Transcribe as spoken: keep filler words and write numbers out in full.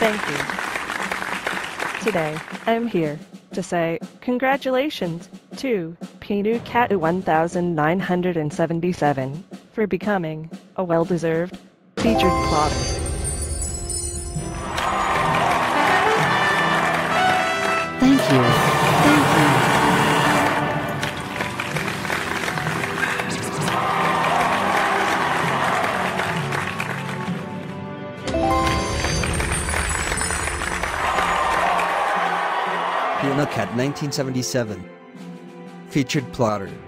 Thank you. Today, I'm here to say congratulations to PEANUTCAT nineteen seventy-seven for becoming a well-deserved featured plotter. Thank you. Thank you. PEANUTCAT nineteen seventy-seven, featured plotter.